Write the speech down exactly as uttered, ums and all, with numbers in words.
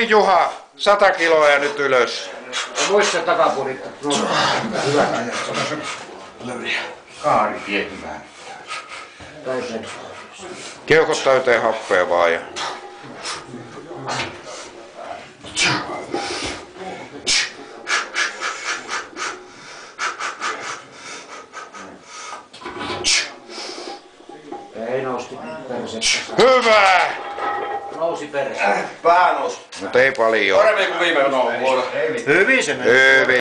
niin Juha, sata kiloa ja nyt ylös. Muista takapuolittaa. No, hyvä. Kaari tietymään. Keuhkot täyteen happea vaan ja... Ei nousti persettä. Hyvä! Nousi persettä. Pää nousi. Mutta ei paljon. Paremmin kuin viime vuonna. Hyvin se meni. Hyvin.